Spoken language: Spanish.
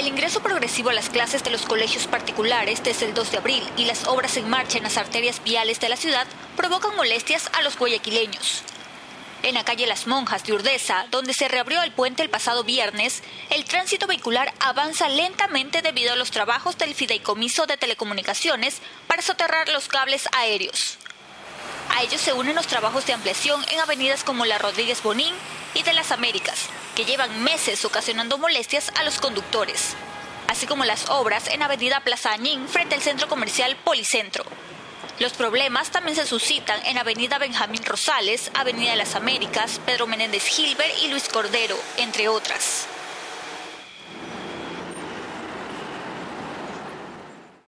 El ingreso progresivo a las clases de los colegios particulares desde el 2 de abril y las obras en marcha en las arterias viales de la ciudad provocan molestias a los guayaquileños. En la calle Las Monjas de Urdesa, donde se reabrió el puente el pasado viernes, el tránsito vehicular avanza lentamente debido a los trabajos del Fideicomiso de Telecomunicaciones para soterrar los cables aéreos. A ellos se unen los trabajos de ampliación en avenidas como la Rodríguez Bonín y de las Américas, que llevan meses ocasionando molestias a los conductores, así como las obras en avenida Plaza Añín frente al centro comercial Policentro. Los problemas también se suscitan en avenida Benjamín Rosales, avenida de las Américas, Pedro Menéndez Gilbert y Luis Cordero, entre otras.